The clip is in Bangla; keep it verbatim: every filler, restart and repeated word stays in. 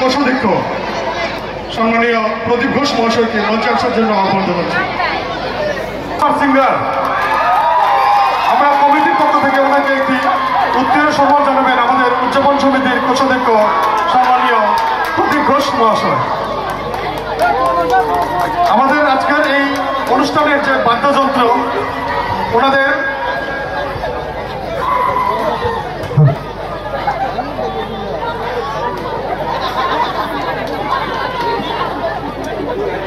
কোষাধ্যক্ষ সম্মানীয় প্রদীপ ঘোষ মহাশয়কে মঞ্চে আসার জন্য আহ্বান জানাচ্ছি। সিঙ্গার আমরা কমিটির পক্ষ থেকে ওনাকে একটি উত্তীর্ণ সম্মান জানাবেন আমাদের উদযাপন সমিতির কোষাধ্যক্ষ সম্মানীয় প্রদীপ ঘোষ মহাশয়। আমাদের আজকের এই অনুষ্ঠানের যে বাদ্যযন্ত্র ওনাদের